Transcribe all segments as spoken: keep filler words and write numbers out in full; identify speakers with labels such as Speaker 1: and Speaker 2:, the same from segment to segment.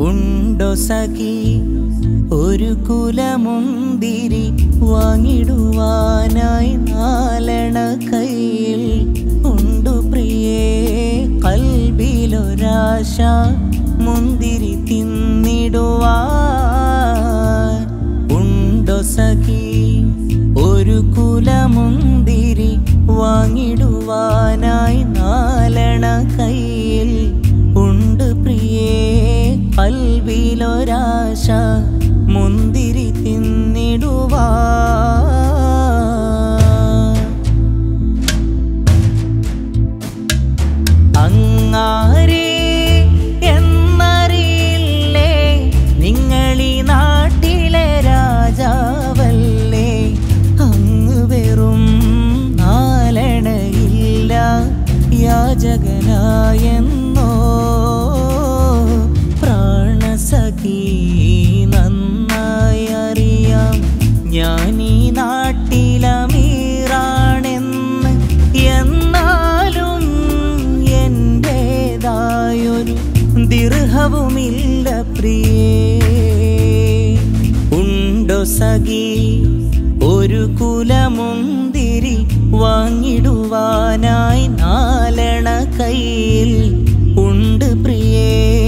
Speaker 1: ഉണ്ടോ സഖി ഒരു കുലമുന്തിരി വാങ്ങിടുവാനായി നാലണ കയ്യിൽ ഉണ്ടു പ്രിയേ കൽബിലൊരാശ മുന്തിരി തിന്നിടുവാൻ ഉണ്ടോ സഖി ഒരു കുലമുന്തിരി വാങ്ങിടുവാനായി നാലണ കയ്യിൽ ഉണ്ട് പ്രിയേ കൽബിലൊരാശ മുന്തിരി തിന്നിടുവാൻ അങ്ങാരേ എന്നറിയില്ലേ നിങ്ങളീ നാട്ടിലെ രാജാവല്ലേ അങ്ങ് വെറും നാലണയില്ല യാചകനായെന്നോ പ്രാണസഖി നന്നായി അറിയാം ഞാനീ നാട്ടിലമീറാണെന്ന് എന്നാലും എന്റേതായൊരു ദിർഹവുമില്ല പ്രിയേ ഉണ്ടോ സഖി ഒരു കുലമുന്തിരി വാങ്ങിടുവാനായി നാലണ കയ്യിൽ ഉണ്ട് പ്രിയേ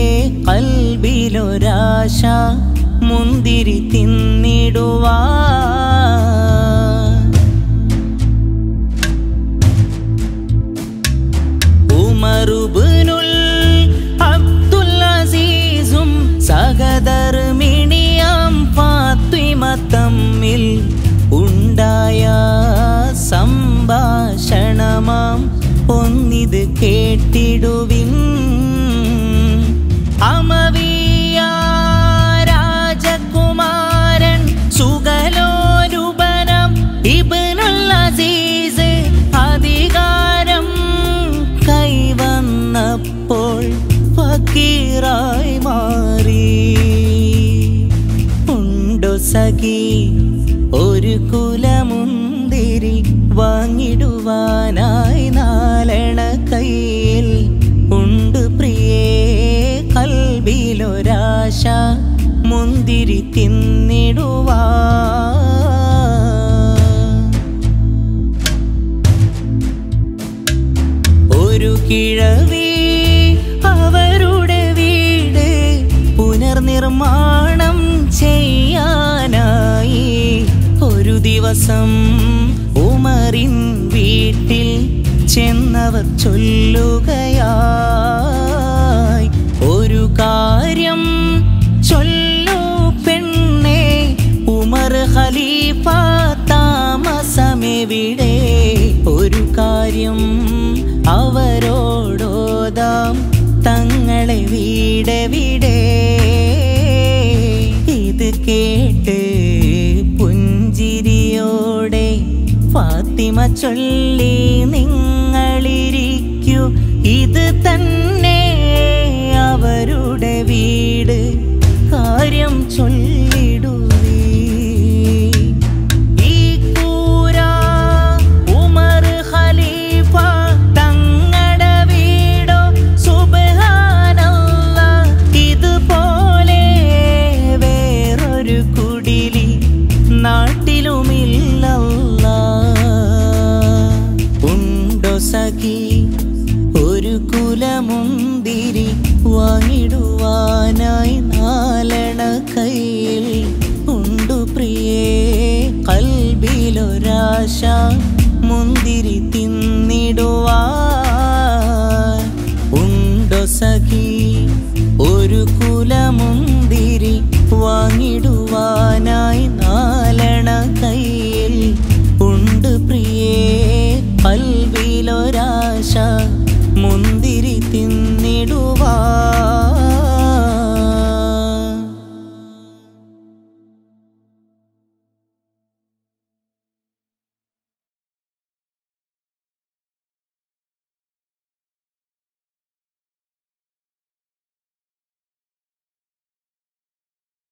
Speaker 1: കൽബിലൊരാശ മുന്തിരി തിന്നിടുവാൻ ഉമറുബ്നുൽ അബ്ദുൽ അസീസും സഹധർമ്മിണിയാം ഫാത്തിമ തമ്മിൽ ഉണ്ടായ സംഭാഷണമാം ഒന്നിത് കേട്ടിടുവിൻ അമവിയ രാജകുമാരൻ സുഗലോലുപനം ഇബ്നുൽ അസീസ് അധികാരം കൈവന്നപ്പോൾ ഫക്കീറായി മാറി ഉണ്ടോ സഖി ഒരു കുലമുന്തിരി വാങ്ങിടുവാനായി നാലണ കയ്യിൽ ഉണ്ട് പ്രിയേ കൽബിലൊരാശ മുന്തിരി തിന്നിടുവാൻ ഒരു കിഴവി അവരുടെ വീട് പുനർനിർമ്മാണം ചെയ്യാനായി ഒരു ദിവസം ഉമറിൻ വീട്ടിൽ ചെന്നവർ ചൊല്ലുകയായി ഒരു കാര്യം ചൊല്ലു പെണ്ണേ ഉമർ ഖലീഫ താമസമെവിടെ ഒരു കാര്യം അവരോടോതാം തങ്ങളെ വീടെവിടെ ഇത് കേട്ട് പുഞ്ചിരിയോടെ ഫാത്തിമ ചൊല്ലി നിങ്ങളിരിക്കൂ ഇത് തന്നെ